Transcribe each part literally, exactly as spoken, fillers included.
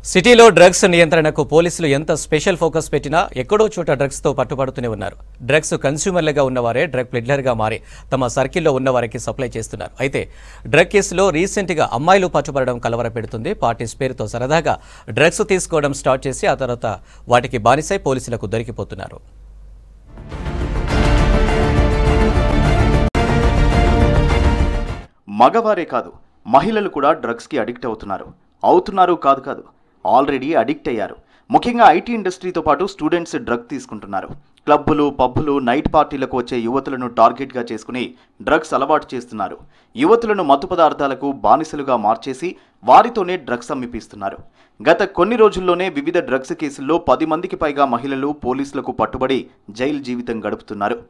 సిటీలో డ్రగ్స్ నియంత్రణకు పోలీసులు ఎంత స్పెషల్ ఫోకస్ పెట్టినా ఎక్కడో చోట డ్రగ్స్ తో పట్టుబడుతూనే ఉన్నారు. డ్రగ్స్ కన్స్యూమర్లుగా ఉన్నవారే డ్రగ్ ప్లిడ్లర్గా మారి తమ సర్కిల్లో ఉన్నవారికి సప్లై చేస్తున్నారు. అయితే డ్రగ్ కేసులో రీసెంట్ గా అమ్మాయిలు పట్టుబడడం కలవరపెడుతుంది. పార్టీస్ పేరుతో సరదాగా డ్రగ్స్ తీసుకోవడం స్టార్ట్ చేసి ఆ తర్వాత వాటికి బానిసై పోలీసులకు దొరికిపోతున్నారు. మగవారే కాదు, మహిళలు కూడా డ్రగ్స్కి అడిక్ట్ అవుతున్నారు. అవుతున్నారు కాదు కాదు ఆల్రెడీ అడిక్ట్ అయ్యారు. ముఖ్యంగా ఐటీ ఇండస్ట్రీతో పాటు స్టూడెంట్స్ డ్రగ్ తీసుకుంటున్నారు. క్లబ్బులు, పబ్బులు, నైట్ పార్టీలకు వచ్చే యువతులను టార్గెట్గా చేసుకుని డ్రగ్స్ అలవాటు చేస్తున్నారు. యువతులను మత్తు పదార్థాలకు బానిసలుగా మార్చేసి వారితోనే డ్రగ్స్ అమ్మిపిస్తున్నారు. గత కొన్ని రోజుల్లోనే వివిధ డ్రగ్స్ కేసుల్లో పది మందికి పైగా మహిళలు పోలీసులకు పట్టుబడి జైలు జీవితం గడుపుతున్నారు.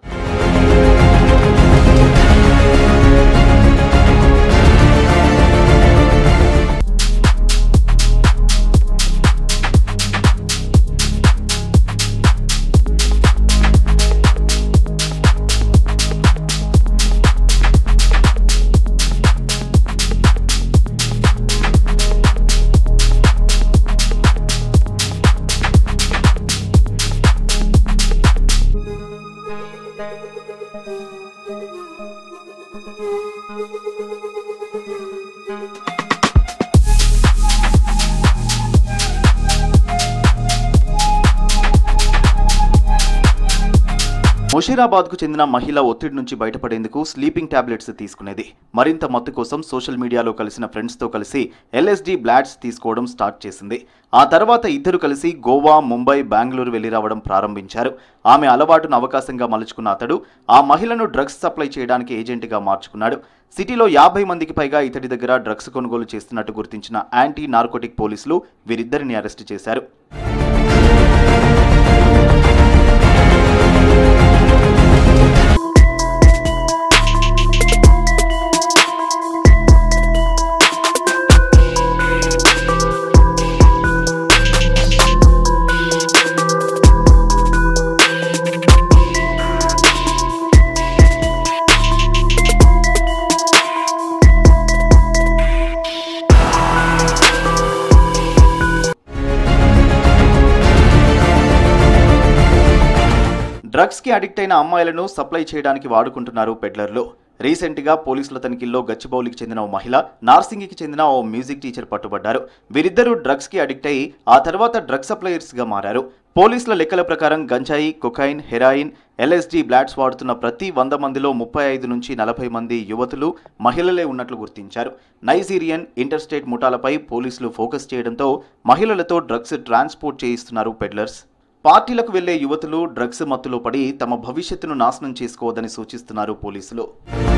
ముషీరాబాద్కు చెందిన మహిళ ఒత్తిడి నుంచి బయటపడేందుకు స్లీపింగ్ టాబ్లెట్స్ తీసుకునేది. మరింత మత్తు కోసం సోషల్ మీడియాలో కలిసిన ఫ్రెండ్స్తో కలిసి ఎల్ఎస్డి బ్లాడ్స్ తీసుకోవడం స్టార్ట్ చేసింది. ఆ తర్వాత ఇద్దరు కలిసి గోవా, ముంబై, బెంగళూరు వెళ్లి రావడం ప్రారంభించారు. ఆమె అలవాటును అవకాశంగా మలుచుకున్న అతడు ఆ మహిళను డ్రగ్స్ సప్లై చేయడానికి ఏజెంట్గా మార్చుకున్నాడు. సిటీలో యాభై మందికి పైగా ఇతడి దగ్గర డ్రగ్స్ కొనుగోలు చేస్తున్నట్టు గుర్తించిన యాంటీ నార్కోటిక్ పోలీసులు వీరిద్దరిని అరెస్టు చేశారు. డ్రగ్స్కి అడిక్ట్ అయిన అమ్మాయిలను సప్లై చేయడానికి వాడుకుంటున్నారు పెడ్లర్లు. రీసెంట్గా పోలీసుల తనిఖీల్లో గచ్చిబౌలికి చెందిన ఓ మహిళ, నార్సింగికి చెందిన ఓ మ్యూజిక్ టీచర్ పట్టుబడ్డారు. వీరిద్దరూ డ్రగ్స్కి అడిక్ట్ అయ్యి ఆ తర్వాత డ్రగ్ సప్లయర్స్గా మారారు. పోలీసుల లెక్కల ప్రకారం గంజాయి, కొకైన్, హెరాయిన్, ఎల్ఎస్డి బ్లాడ్స్ వాడుతున్న ప్రతి వంద మందిలో ముప్పై ఐదు నుంచి నలభై మంది యువతులు, మహిళలే ఉన్నట్లు గుర్తించారు. నైజీరియన్, ఇంటర్స్టేట్ ముఠాలపై పోలీసులు ఫోకస్ చేయడంతో మహిళలతో డ్రగ్స్ ట్రాన్స్పోర్ట్ చేయిస్తున్నారు పెడ్లర్స్. పార్టీలకు వెళ్లే యువతులు డ్రగ్స్ మత్తులో పడి తమ భవిష్యత్తును నాశనం చేసుకోవద్దని సూచిస్తున్నారు పోలీసులు.